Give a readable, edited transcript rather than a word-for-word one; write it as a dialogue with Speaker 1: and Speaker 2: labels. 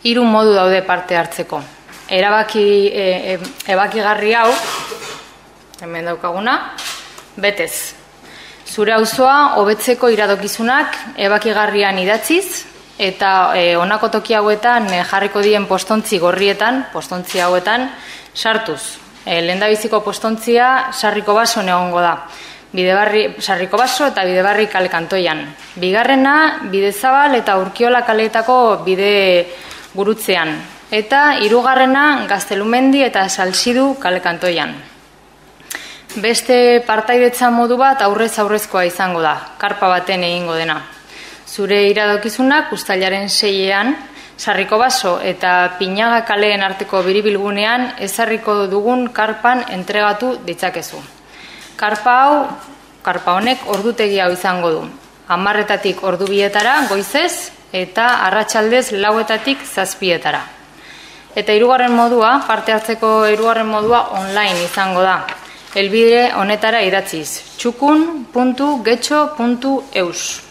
Speaker 1: 3 modu daude parte hartzeko. Erabakigarri hau, hemen daukaguna, betez. Zure auzoa hobetzeko iradokizunak ebakigarrian idatziz, eta honako toki hauetan jarriko dien postontzi gorrietan, postontzi hauetan, sartuz. Lehendabiziko postontzia Sarriko Bason egongo da. Sarriko Baso eta Bidebarri kale kantoian. Bigarrena, Bidezabal eta Urkiola kaleetako bide gurutzean. Eta hirugarrena, Gaztelumendi eta Salsidu kale kantoian. Beste partaidetza modu bat aurrezkoa izango da, karpa baten egingo dena. Zure iradokizunak uztailaren 6ean, Sarriko Baso eta Pinaga kaleen arteko biribilgunean ezarriko dugun karpan entregatu ditzakezu. Karpa honek ordutegi hau izango du. 10:00 ordu 2 goizez eta arratsaldez 4:00 7:00. Eta hirugarren modua, parte hartzeko hirugarren modua online izango da. Helbide honetara idatziz, txukun.getxo.eus.